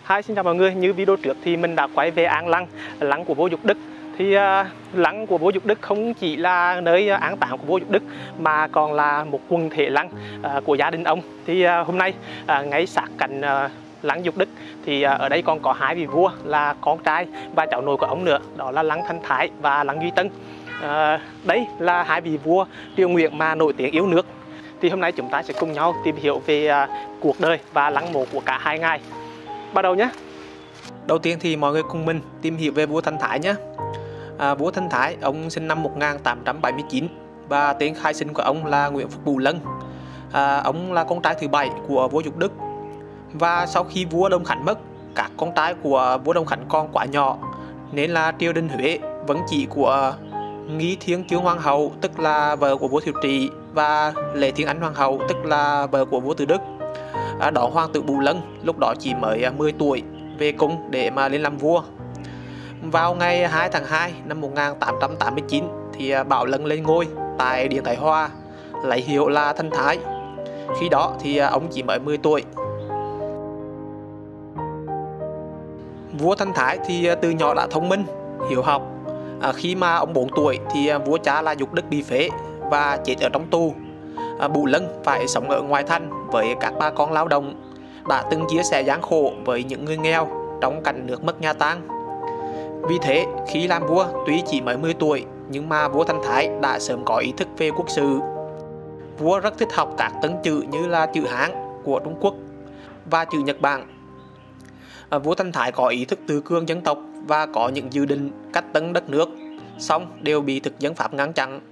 Hi, xin chào mọi người. Như video trước thì mình đã quay về An Lăng, lăng của vua Dục Đức. Thì lăng của vua Dục Đức không chỉ là nơi an táng của vua Dục Đức mà còn là một quần thể lăng của gia đình ông. Thì hôm nay ngay sát cạnh lăng Dục Đức thì ở đây còn có hai vị vua là con trai và cháu nội của ông nữa, đó là lăng Thanh Thái và lăng Duy Tân. Đây là hai vị vua triều Nguyễn mà nổi tiếng yêu nước. Thì hôm nay chúng ta sẽ cùng nhau tìm hiểu về cuộc đời và lăng mộ của cả hai ngài. Bắt đầu nhé. Đầu tiên thì mọi người cùng mình tìm hiểu về vua Thanh Thái nhé. Vua Thanh Thái, ông sinh năm 1879 và tên khai sinh của ông là Nguyễn Phúc Bù Lân. Ông là con trai thứ 7 của vua Dục Đức. Và sau khi vua Đông Khánh mất, các con trai của vua Đông Khánh còn quá nhỏ, nên là triều đình Huế vẫn chỉ của Nghi Thiên Chương Hoàng hậu, tức là vợ của vua Thiệu Trị, và Lệ Thiên Anh Hoàng hậu, tức là vợ của vua Từ Đức. Đó hoàng tử Bù Lân lúc đó chỉ mới 10 tuổi về cung để mà lên làm vua. Vào ngày 2 tháng 2 năm 1889 thì Bảo Lân lên ngôi tại Điện Thái Hòa, lấy hiệu là Thanh Thái. Khi đó thì ông chỉ mới 10 tuổi. Vua Thanh Thái thì từ nhỏ đã thông minh, hiếu học. Khi mà ông 4 tuổi thì vua cha là Dục Đức bị phế và chết ở trong tù. Bù Lân phải sống ở ngoài thành với các bà con lao động, đã từng chia sẻ gian khổ với những người nghèo trong cảnh nước mất nhà tan. Vì thế khi làm vua, tuy chỉ mới 10 tuổi nhưng mà vua Thanh Thái đã sớm có ý thức về quốc sự. Vua rất thích học các tân chữ như là chữ Hán của Trung Quốc và chữ Nhật Bản. Vua Thanh Thái có ý thức tự cường dân tộc và có những dự định cách tân đất nước, song đều bị thực dân Pháp ngăn chặn.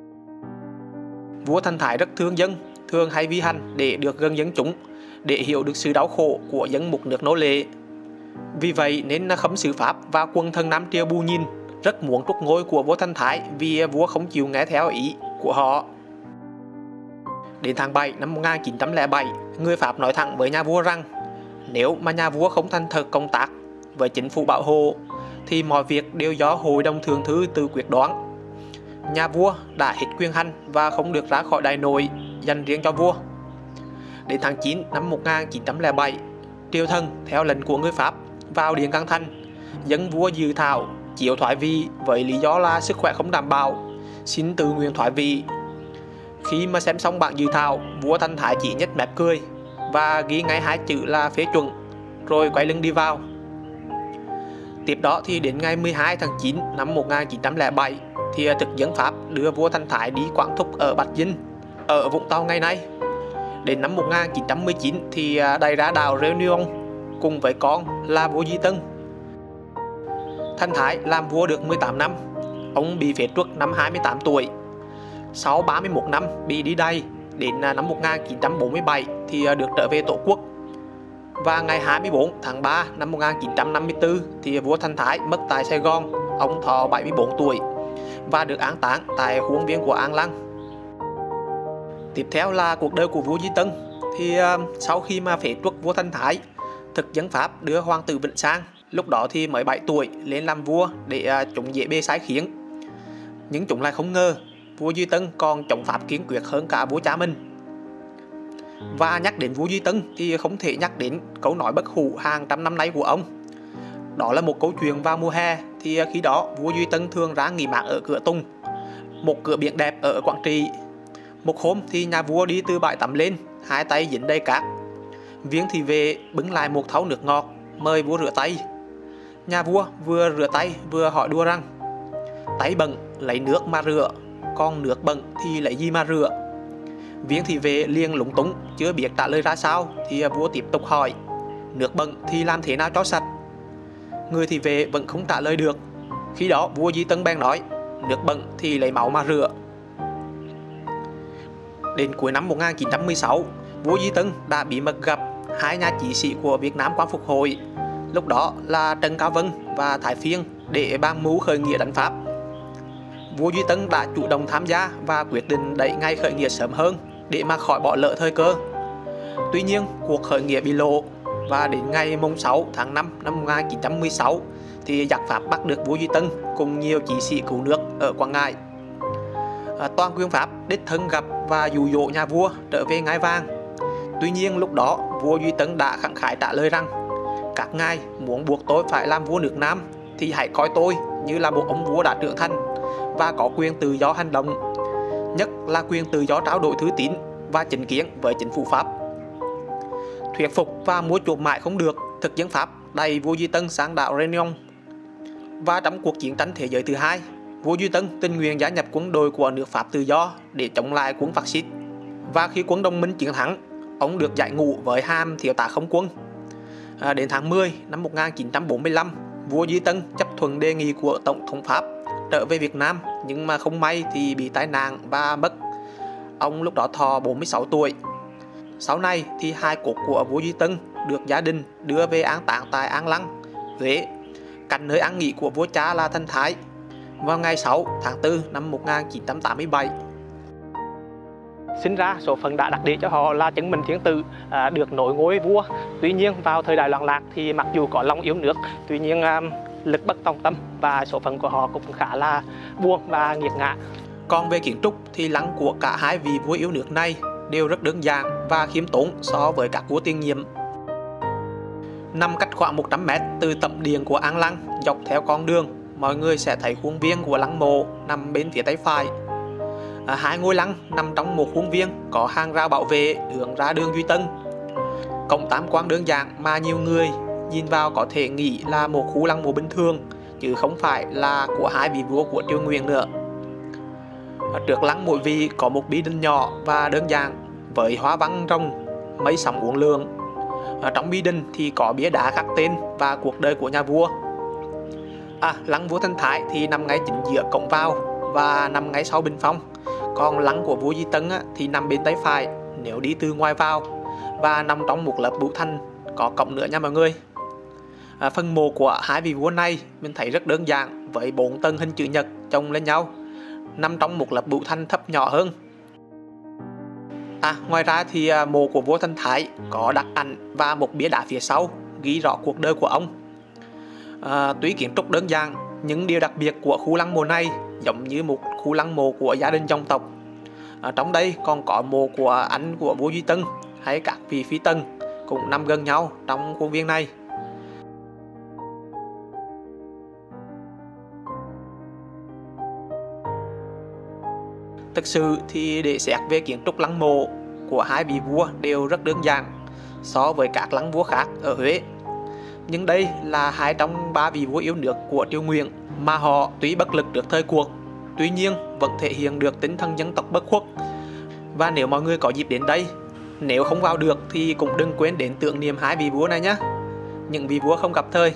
Vua Thanh Thái rất thương dân, thường hay vi hành để được gần dân chúng, để hiểu được sự đau khổ của dân một nước nô lệ. Vì vậy nên Khâm sứ Pháp và quân thần Nam Triều Bù Nhìn rất muốn truất ngôi của vua Thanh Thái vì vua không chịu nghe theo ý của họ. Đến tháng 7 năm 1907, người Pháp nói thẳng với nhà vua rằng nếu mà nhà vua không thành thật công tác với chính phủ bảo hộ thì mọi việc đều do Hội đồng Thượng thư tự quyết đoán. Nhà vua đã hết quyền hành và không được ra khỏi đại nội dành riêng cho vua. Đến tháng 9 năm 1907, triều thần theo lệnh của người Pháp vào Điện Cang Thành, dân vua dự thảo chiếu thoái vị với lý do là sức khỏe không đảm bảo, xin tự nguyện thoái vị. Khi mà xem xong bản dự thảo, vua Thanh Thái chỉ nhếch mép cười và ghi ngay hai chữ là phê chuẩn, rồi quay lưng đi vào. Tiếp đó thì đến ngày 12 tháng 9 năm 1907 thì thực dân Pháp đưa vua Thanh Thái đi quản thúc ở Bạch Dinh, ở Vũng Tàu ngày nay. Đến năm 1919 thì đày ra đảo Réunion cùng với con là vua Duy Tân. Thanh Thái làm vua được 18 năm, ông bị phế truất năm 28 tuổi. Sau 31 năm bị đi đày, đến năm 1947 thì được trở về Tổ quốc. Và ngày 24 tháng 3 năm 1954 thì vua Thanh Thái mất tại Sài Gòn, ông thọ 74 tuổi và được an táng tại khuôn viên của An Lăng. Tiếp theo là cuộc đời của vua Duy Tân. Thì sau khi mà phế truất vua Thanh Thái, thực dân Pháp đưa hoàng tử Vĩnh Sang, lúc đó thì mới 7 tuổi, lên làm vua để chúng dễ bề sai khiến. Nhưng chúng lại không ngờ vua Duy Tân còn chống Pháp kiên quyết hơn cả vua cha mình. Và nhắc đến vua Duy Tân thì không thể nhắc đến câu nói bất hủ hàng trăm năm nay của ông. Đó là một câu chuyện vào mùa hè, thì khi đó vua Duy Tân thường ra nghỉ mát ở Cửa Tùng, một cửa biển đẹp ở Quảng Trị. Một hôm thì nhà vua đi từ bãi tắm lên, hai tay dính đầy cát. Viên thị vệ bưng lại một thau nước ngọt mời vua rửa tay. Nhà vua vừa rửa tay vừa hỏi đùa rằng tay bẩn lấy nước mà rửa, còn nước bẩn thì lấy gì mà rửa. Viên thị vệ liền lúng túng chưa biết trả lời ra sao thì vua tiếp tục hỏi nước bẩn thì làm thế nào cho sạch. Người thị vệ vẫn không trả lời được. Khi đó vua Duy Tân bèn nói nước bẩn thì lấy máu mà rửa. Đến cuối năm 1916, vua Duy Tân đã bí mật gặp hai nhà chí sĩ của Việt Nam Quang Phục Hội, lúc đó là Trần Cao Vân và Thái Phiên, để bàn mưu khởi nghĩa đánh Pháp. Vua Duy Tân đã chủ động tham gia và quyết định đẩy ngày khởi nghĩa sớm hơn để mà khỏi bỏ lỡ thời cơ. Tuy nhiên, cuộc khởi nghĩa bị lộ và đến ngày 6 tháng 5 năm 1916 thì giặc Pháp bắt được vua Duy Tân cùng nhiều chí sĩ cứu nước ở Quảng Ngãi. Toàn quyền Pháp đích thân gặp và dụ dỗ nhà vua trở về ngai vàng. Tuy nhiên lúc đó vua Duy Tân đã khẳng khái trả lời rằng các ngài muốn buộc tôi phải làm vua nước Nam thì hãy coi tôi như là một ông vua đã trưởng thành và có quyền tự do hành động, nhất là quyền tự do trao đổi thư tín và chính kiến với chính phủ Pháp. Thuyết phục và mua chuộc mãi không được, thực dân Pháp đẩy vua Duy Tân sang đảo Réunion. Và trong cuộc chiến tranh thế giới thứ hai, vua Duy Tân tình nguyện gia nhập quân đội của nước Pháp tự do để chống lại quân phát xít. Và khi quân đồng minh chiến thắng, ông được giải ngũ với hàm thiếu tá không quân. Đến tháng 10 năm 1945, vua Duy Tân chấp thuận đề nghị của Tổng thống Pháp trở về Việt Nam, nhưng mà không may thì bị tai nạn và mất. Ông lúc đó thọ 46 tuổi. Sau này thì hài cốt của vua Duy Tân được gia đình đưa về an táng tại An Lăng, Huế, cạnh nơi an nghỉ của vua cha là Thanh Thái, vào ngày 6 tháng 4 năm 1987. Sinh ra, số phận đã đặt để cho họ là chứng minh thiên tử, được nối ngôi vua. Tuy nhiên vào thời đại loạn lạc thì mặc dù có lòng yêu nước, tuy nhiên lực bất tòng tâm và số phận của họ cũng khá là buồn và nghiệt ngã. Còn về kiến trúc thì lăng của cả hai vị vua yêu nước này đều rất đơn giản và khiêm tốn so với các vua tiền nhiệm. Nằm cách khoảng 100 m từ tẩm điện của An Lăng, dọc theo con đường, mọi người sẽ thấy khuôn viên của lăng mộ nằm bên phía tay phải. Hai ngôi lăng nằm trong một khuôn viên có hàng rào bảo vệ hướng ra đường Duy Tân. Cổng tam quan đơn giản mà nhiều người nhìn vào có thể nghĩ là một khu lăng mộ bình thường, chứ không phải là của hai vị vua của Triều Nguyễn nữa. Trước lăng mỗi vị có một bi đinh nhỏ và đơn giản với hoa văn rồng, mây sóng uốn lượn. Trong bi đinh thì có bia đá khắc tên và cuộc đời của nhà vua. Lăng vua Thanh Thái thì nằm ngay chính giữa cổng vào và nằm ngay sau bình phong. Còn lăng của vua Duy Tân thì nằm bên tay phải nếu đi từ ngoài vào, và nằm trong một lớp bụi thanh có cổng nữa nha mọi người. Phần mộ của hai vị vua này mình thấy rất đơn giản với 4 tầng hình chữ nhật chồng lên nhau, nằm trong một lớp bụi thanh thấp nhỏ hơn. Ngoài ra thì mộ của vua Thanh Thái có đặt ảnh và một bia đá phía sau ghi rõ cuộc đời của ông. Tuy kiến trúc đơn giản nhưng điều đặc biệt của khu lăng mộ này giống như một khu lăng mộ của gia đình dòng tộc. Trong đây còn có mộ của anh của vua Duy Tân hay các vị phi tần cũng nằm gần nhau trong khuôn viên này. Thực sự thì để xét về kiến trúc lăng mộ của hai vị vua đều rất đơn giản so với các lăng vua khác ở Huế. Nhưng đây là hai trong 3 vị vua yêu nước của Triều Nguyễn mà họ tuy bất lực trước thời cuộc, tuy nhiên vẫn thể hiện được tinh thần dân tộc bất khuất. Và nếu mọi người có dịp đến đây, nếu không vào được thì cũng đừng quên đến tưởng niệm hai vị vua này nhé, những vị vua không gặp thời.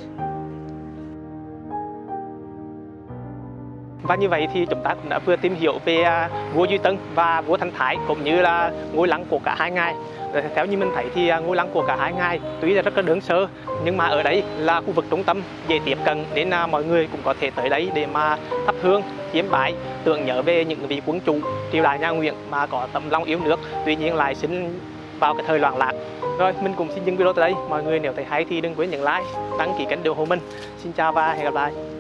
Và như vậy thì chúng ta cũng đã vừa tìm hiểu về vua Duy Tân và vua Thanh Thái cũng như là ngôi lăng của cả hai ngài. Theo như mình thấy thì ngôi lăng của cả hai ngài tuy là rất là đơn sơ, nhưng mà ở đây là khu vực trung tâm dễ tiếp cận nên mọi người cũng có thể tới đấy để mà thắp hương, chiêm bái, tưởng nhớ về những vị quân chủ triều đại nhà Nguyễn mà có tấm lòng yêu nước, tuy nhiên lại sinh vào cái thời loạn lạc. Rồi mình cũng xin dừng video tại đây. Mọi người nếu thấy hay thì đừng quên nhấn like, đăng ký kênh ủng hộ mình. Xin chào và hẹn gặp lại.